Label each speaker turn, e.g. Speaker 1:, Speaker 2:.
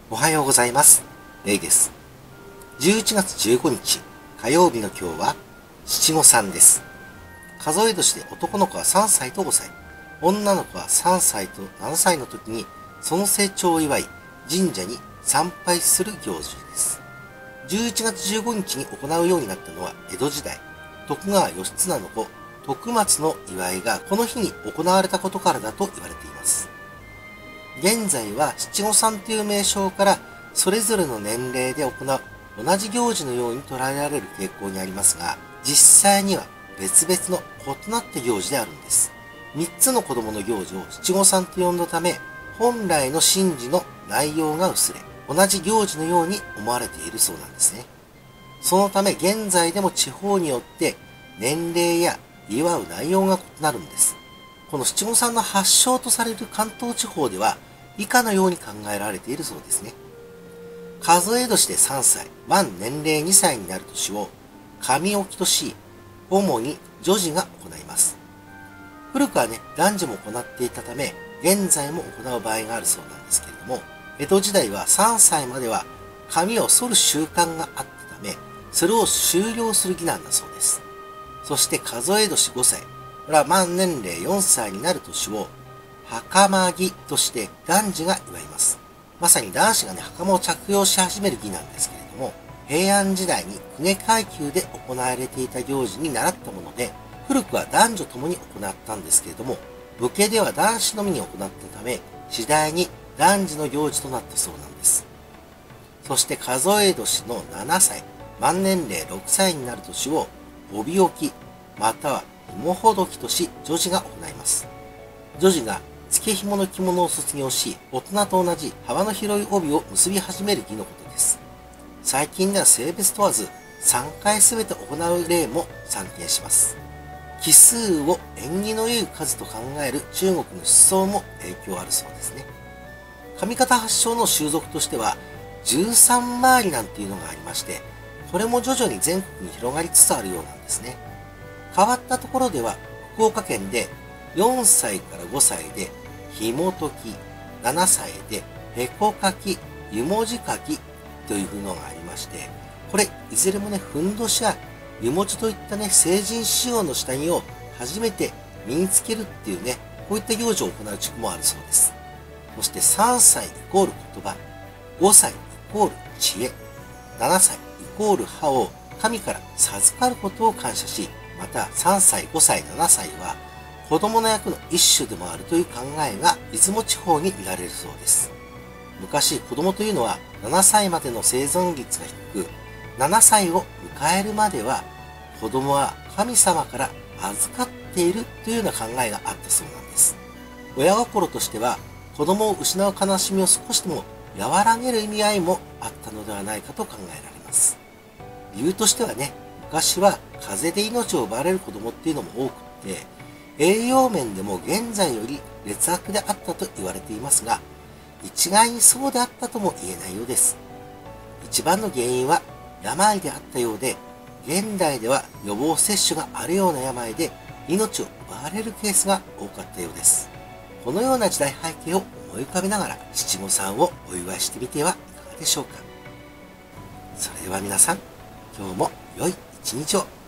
Speaker 1: おはようございます。レイです。11月15日火曜日の今日は七五三です。数え年で男の子は3歳と5歳、女の子は3歳と7歳の時にその成長を祝い神社に参拝する行事です。11月15日に行うようになったのは江戸時代、徳川義経の子徳松の祝いがこの日に行われたことからだと言われています。現在は七五三という名称からそれぞれの年齢で行う同じ行事のように捉えられる傾向にありますが、実際には別々の異なった行事であるんです。3つの子供の行事を七五三と呼んだため、本来の神事の内容が薄れ、同じ行事のように思われているそうなんですね。そのため現在でも地方によって年齢や祝う内容が異なるんです。この七五三の発祥とされる関東地方では以下のように考えられているそうですね。数え年で3歳、満年齢2歳になる年を神置きとし、主に女児が行います。古くはね、男女も行っていたため、現在も行う場合があるそうなんですけれども、江戸時代は3歳までは髪を剃る習慣があったため、それを終了する儀なんだそうです。そして数え年5歳、これは満年齢4歳になる年を袴儀として男児が祝います。まさに男子がね、袴を着用し始める儀なんですけれども、平安時代に公家階級で行われていた行事に習ったもので、古くは男女共に行ったんですけれども、武家では男子のみに行ったため、次第に男児の行事となったそうなんです。そして数え年の7歳、満年齢6歳になる年を帯置き、または紐ほどきとし、女児が行います。女児が付け紐の着物を卒業し、大人と同じ幅の広い帯を結び始める儀のことです。最近では性別問わず3回すべて行う例も散見します。奇数を縁起の良い数と考える中国の思想も影響あるそうですね。上方発祥の習俗としては13回りなんていうのがありまして、これも徐々に全国に広がりつつあるようなんですね。変わったところでは福岡県で4歳から5歳で紐解き、7歳でへこかき、湯文字書きというのがありまして、これいずれもね、ふんどしや湯文字といったね、成人仕様の下着を初めて身につけるっていうね、こういった行事を行う地区もあるそうです。そして3歳イコール言葉、5歳イコール知恵、7歳イコール歯を神から授かることを感謝し、また3歳、5歳、7歳は子供の役の一種でもあるという考えが出雲地方に見られるそうです。昔子供というのは7歳までの生存率が低く、7歳を迎えるまでは子供は神様から預かっているというような考えがあったそうなんです。親心としては子供を失う悲しみを少しでも和らげる意味合いもあったのではないかと考えられます。理由としてはね、昔は風邪で命を奪われる子供っていうのも多くって、栄養面でも現在より劣悪であったと言われていますが、一概にそうであったとも言えないようです。一番の原因は病であったようで、現代では予防接種があるような病で命を奪われるケースが多かったようです。このような時代背景を思い浮かべながら七五三をお祝いしてみてはいかがでしょうか。それでは皆さん、今日も良い一日を。